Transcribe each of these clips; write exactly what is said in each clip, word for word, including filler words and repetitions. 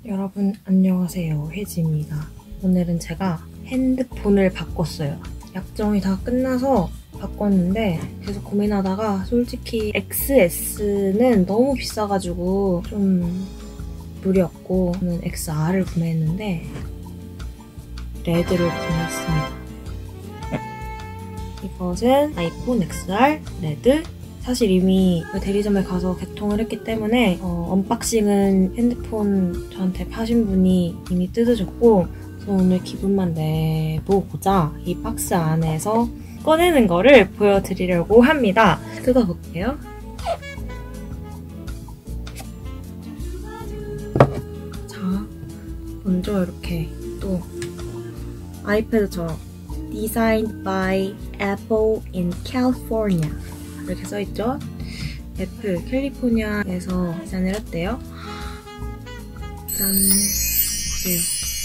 여러분 안녕하세요, 혜지입니다. 오늘은 제가 핸드폰을 바꿨어요. 약정이 다 끝나서 바꿨는데 계속 고민하다가 솔직히 엑스에스는 너무 비싸가지고 좀 무리였고 저는 엑스알을 구매했는데 레드를 구매했습니다. 이것은 아이폰 엑스알 레드. 사실 이미 대리점에 가서 개통을 했기 때문에 어, 언박싱은 핸드폰 저한테 파신 분이 이미 뜯으셨고, 그래서 오늘 기분만 내보고자 이 박스 안에서 꺼내는 거를 보여드리려고 합니다. 뜯어볼게요. 자, 먼저 이렇게 또 아이패드처럼 Designed by Apple in California 이렇게 써있죠? 애플 캘리포니아에서 디자인을 했대요. 짠! 보세요.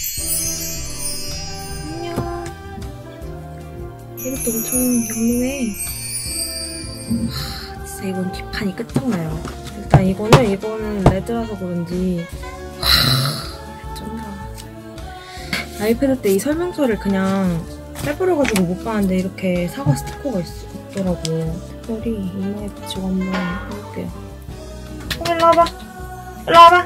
안녕! 이것도 엄청 영롱해. 하, 진짜 이건 뒷판이 끝장나요. 일단 이거는 이거는 레드라서 그런지 와, 쩐다. 아이패드 때 이 설명서를 그냥 빼버려가지고 못 봤는데 이렇게 사과 스티커가 있, 있더라고요. 특별히 이마에 붙이고 한번 해볼게요. 어, 일로 와봐. 일로 와봐.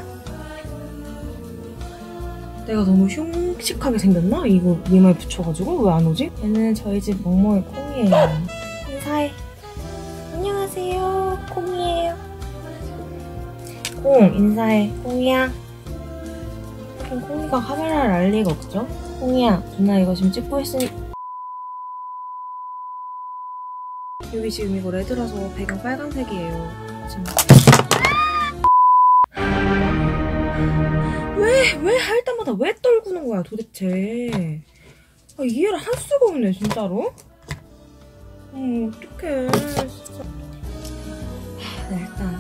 내가 너무 흉측하게 생겼나? 이거 이마에 붙여가지고 왜 안 오지? 얘는 저희 집 멍멍이 콩이에요. 인사해. 안녕하세요. 콩이에요. 콩 인사해. 콩이야. 하긴 콩이가 카메라를 알 리가 없죠? 콩이야, 누나 이거 지금 찍고 있으니 여기 지금 이거 레드라서 배경 빨간색이에요. 지금 왜, 왜 할 때마다 왜 떨구는 거야 도대체. 아, 이해를 할 수가 없네 진짜로. 어, 어떡해 진짜. 하, 네, 일단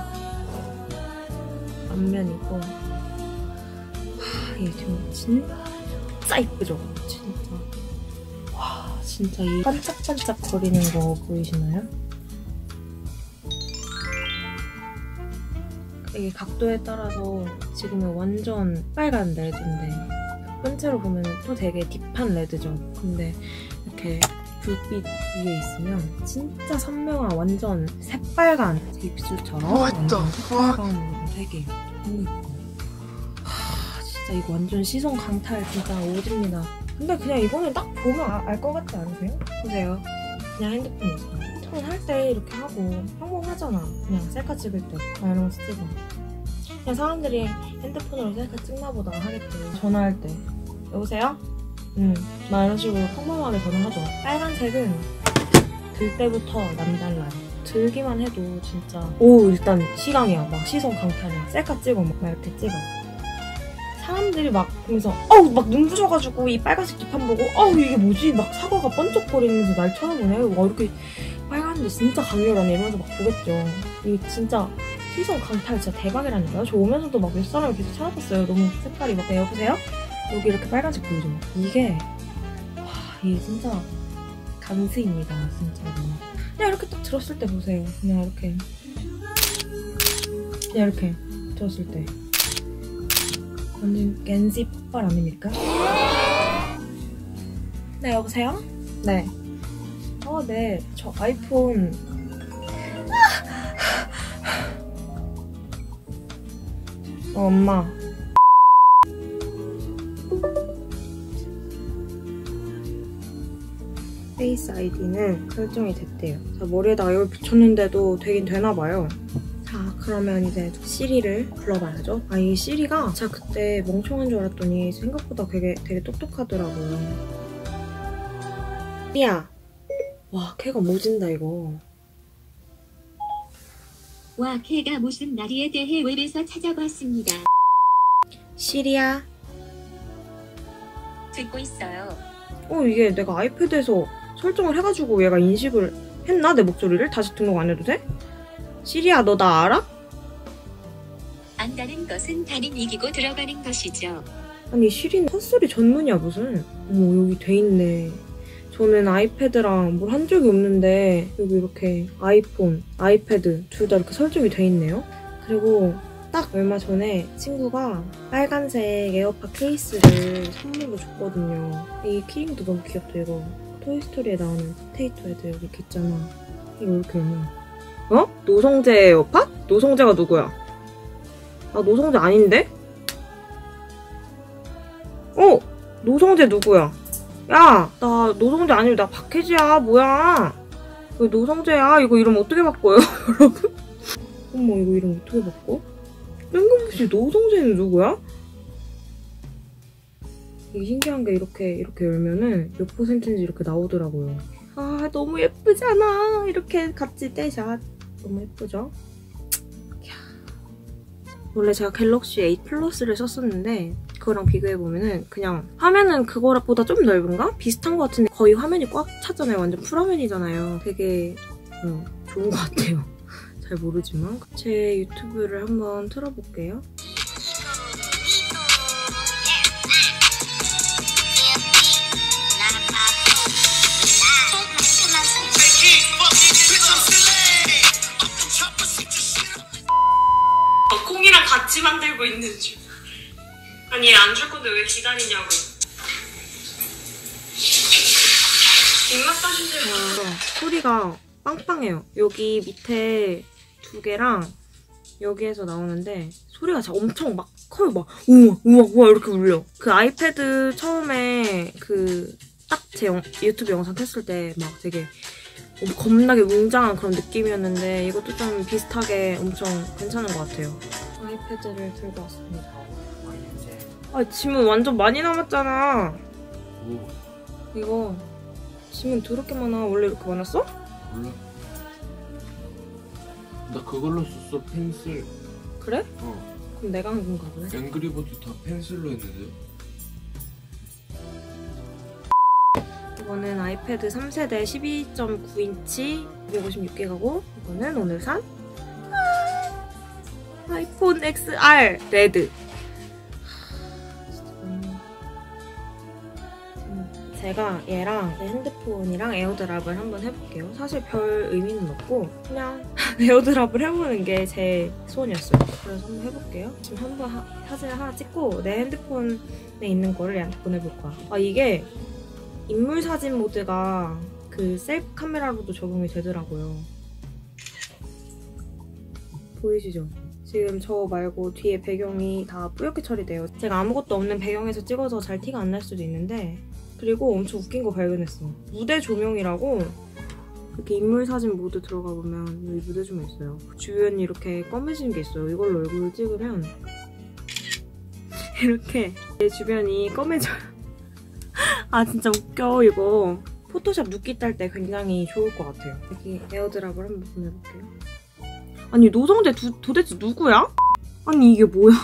앞면이고 하, 얘 지금 진짜 이쁘죠? 진짜. 와, 진짜 이 반짝반짝 거리는 거 보이시나요? 이게 각도에 따라서 지금은 완전 빨간 레드인데 첫 번째로 보면 또 되게 딥한 레드죠. 근데 이렇게 불빛 위에 있으면 진짜 선명한 완전 새빨간 제 입술처럼 완전 새빨간 색이에요. 너무 예뻐. 하, 진짜 이거 완전 시선 강탈 진짜 오집니다. 근데 그냥 이거는 딱 보면 알 것 같지 않으세요? 보세요. 그냥 핸드폰 있어요. 톤 할 때 이렇게 하고 평범하잖아. 그냥 셀카 찍을 때 이러면서 찍어. 그냥 사람들이 핸드폰으로 셀카 찍나 보다 하겠죠. 전화할 때. 여보세요? 응. 나 이런 식으로 평범하게 전화하죠. 빨간색은 들 때부터 남달라요. 들기만 해도 진짜 오 일단 시강이야. 막 시선 강탈이야. 셀카 찍어 막 이렇게 찍어. 사람들이 막 보면서 어우 막 눈 부셔가지고 이 빨간색 뒷판 보고 어우 이게 뭐지? 막 사과가 번쩍거리면서 날 쳐다보네. 와 이렇게 빨간데 진짜 강렬하네 이러면서 막 보겠죠. 이게 진짜 시선 강탈 진짜 대박이라니까요. 저 오면서도 막 몇 사람을 계속 찾아봤어요. 너무 색깔이 막. 네, 여보세요? 여기 이렇게 빨간색 보이죠? 이게 와 이게 진짜 감스입니다 진짜로. 그냥 이렇게 딱 들었을 때 보세요. 그냥 이렇게 그냥 이렇게 들었을 때 완전 겐지 폭발 아닙니까? 네, 여보세요? 네. 어, 네. 저 아이폰 어, 엄마. 페이스 아이디는 설정이 됐대요. 자, 머리에다가 이걸 붙였는데도 되긴 되나봐요. 자, 그러면 이제 시리를 불러봐야죠. 아, 이 시리가 제가 그때 멍청한 줄 알았더니 생각보다 되게, 되게 똑똑하더라고요. 시리야. 와, 걔가 모진다, 이거. 와, 걔가 무슨 날이에 대해 웹에서 찾아봤습니다. 시리야. 듣고 있어요. 어, 이게 내가 아이패드에서 설정을 해가지고 얘가 인식을 했나? 내 목소리를? 다시 등록 안 해도 돼? 시리야, 너 나 알아? 안다는 것은 단인 이기고 들어가는 것이죠. 아니, 시리는 헛소리 전문이야, 무슨. 어머, 여기 돼 있네. 저는 아이패드랑 뭘 한 적이 없는데 여기 이렇게 아이폰, 아이패드 둘 다 이렇게 설정이 돼 있네요. 그리고 딱 얼마 전에 친구가 빨간색 에어팟 케이스를 선물로 줬거든요. 이 키링도 너무 귀엽다. 이거 토이스토리에 나오는 포테이토 헤드 여기 이렇게 있잖아. 이거 이렇게 있네. 어? 노성재 에어팟? 노성재가 누구야? 나 노성재 아닌데? 어? 노성재 누구야? 야! 나 노성재 아니고 나 박혜지야. 뭐야? 왜 노성재야? 이거 이름 어떻게 바꿔요, 여러분? 어머, 이거 이름 어떻게 바꿔? 뜬금없이 노성재는 누구야? 이게 신기한 게 이렇게 이렇게 열면은 몇 퍼센트인지 이렇게 나오더라고요. 아, 너무 예쁘잖아. 이렇게 같이 떼샷. 너무 예쁘죠? 원래 제가 갤럭시 에잇 플러스를 썼었는데 그거랑 비교해보면은 그냥 화면은 그거보다 좀 넓은가? 비슷한 것 같은데 거의 화면이 꽉 찼잖아요. 완전 풀화면이잖아요. 되게 어, 좋은 것 같아요. 잘 모르지만 제 유튜브를 한번 틀어볼게요. 콩이랑 같이 만들고 있는 중. 아니, 얘 안 줄 건데 왜 기다리냐고. 입맛 따신지 몰라. 소리가 빵빵해요. 여기 밑에 두 개랑 여기에서 나오는데 소리가 진짜 엄청 막 커요. 막 우와 우와 우와 이렇게 울려. 그 아이패드 처음에 그 딱 제 유튜브 영상 켰을 때 막 되게 겁나게 웅장한 그런 느낌이었는데 이것도 좀 비슷하게 엄청 괜찮은 것 같아요. 아이패드를 들고 왔습니다. 아, 지문 완전 많이 남았잖아. 뭐? 이거 지문 더럽게 많아. 원래 이렇게 많았어? 몰라. 나 그걸로 썼어, 펜슬. 그래? 어. 그럼 내가 한 건가 보네. 앵그리버드 다 펜슬로 했는데. 이거는 아이패드 삼 세대 십이 점 구 인치 이백오십육 기가고 이거는 오늘 산 아이폰 엑스알 레드. 제가 얘랑 내 핸드폰이랑 에어드랍을 한번 해볼게요. 사실 별 의미는 없고 그냥 에어드랍을 해보는 게 제 소원이었어요. 그래서 한번 해볼게요. 지금 한번 하, 사진을 하나 찍고 내 핸드폰에 있는 거를 얘한테 보내볼 거야. 아, 이게 인물 사진 모드가 그 셀프 카메라로도 적용이 되더라고요. 보이시죠? 지금 저 말고 뒤에 배경이 다 뿌옇게 처리돼요. 제가 아무것도 없는 배경에서 찍어서 잘 티가 안 날 수도 있는데, 그리고 엄청 웃긴 거 발견했어. 무대 조명이라고 이렇게 인물 사진 모드 들어가 보면 여기 무대 조명 있어요. 주변이 이렇게 검해지는 게 있어요. 이걸로 얼굴을 찍으면 이렇게 내 주변이 검해져요. 아, 진짜 웃겨. 이거 포토샵 눕기 딸 때 굉장히 좋을 것 같아요. 여기 에어드랍을 한번 보내볼게요. 아니, 노성재 두, 도대체 누구야? 아니, 이게 뭐야?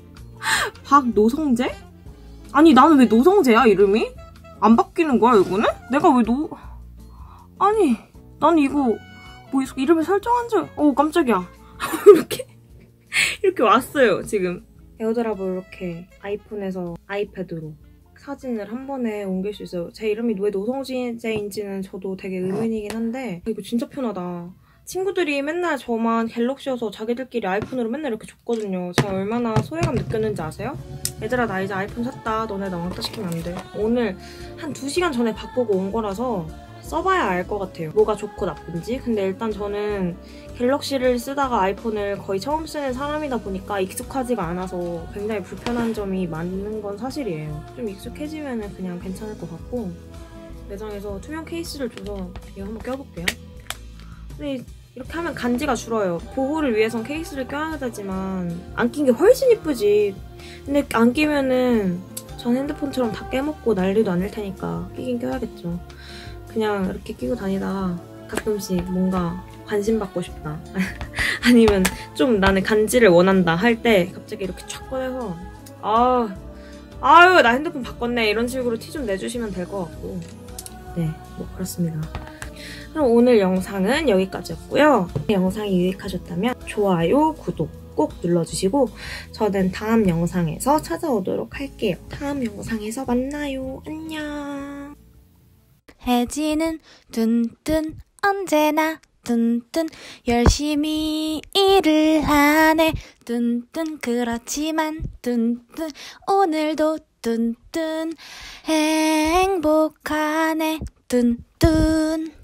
박노성재? 아니, 나는 왜 노성재야, 이름이? 안 바뀌는 거야, 이거는? 내가 왜 노... 아니, 난 이거 뭐 이름을 설정한 적... 어, 깜짝이야. 이렇게 이렇게 왔어요, 지금. 에어드랍을 이렇게 아이폰에서 아이패드로 사진을 한 번에 옮길 수 있어요. 제 이름이 왜 노성재인지는 저도 되게 의문이긴 한데 이거 진짜 편하다. 친구들이 맨날 저만 갤럭시여서 자기들끼리 아이폰으로 맨날 이렇게 줬거든요. 제가 얼마나 소외감 느꼈는지 아세요? 얘들아, 나 이제 아이폰 샀다. 너네 나 왕따 시키면 안 돼. 오늘 한 두 시간 전에 바꾸고 온 거라서 써봐야 알 것 같아요. 뭐가 좋고 나쁜지. 근데 일단 저는 갤럭시를 쓰다가 아이폰을 거의 처음 쓰는 사람이다 보니까 익숙하지가 않아서 굉장히 불편한 점이 많은 건 사실이에요. 좀 익숙해지면 그냥 괜찮을 것 같고, 매장에서 투명 케이스를 줘서 이거 한번 껴볼게요. 근데 이렇게 하면 간지가 줄어요. 보호를 위해선 케이스를 껴야 되지만 안 낀 게 훨씬 이쁘지. 근데 안 끼면은 전 핸드폰처럼 다 깨먹고 난리도 아닐 테니까 끼긴 껴야겠죠. 그냥 이렇게 끼고 다니다가 가끔씩 뭔가 관심 받고 싶다. 아니면 좀 나는 간지를 원한다 할 때 갑자기 이렇게 촥 꺼내서 아, 아유 나 핸드폰 바꿨네 이런 식으로 티 좀 내주시면 될 것 같고. 네, 뭐 그렇습니다. 그럼 오늘 영상은 여기까지였고요. 영상이 유익하셨다면 좋아요, 구독 꼭 눌러주시고 저는 다음 영상에서 찾아오도록 할게요. 다음 영상에서 만나요. 안녕. 혜지는 뚠뚠 언제나 뚠뚠 열심히 일을 하네. 뚠뚠 그렇지만 뚠뚠 오늘도 뚠뚠 행복하네 뚠뚠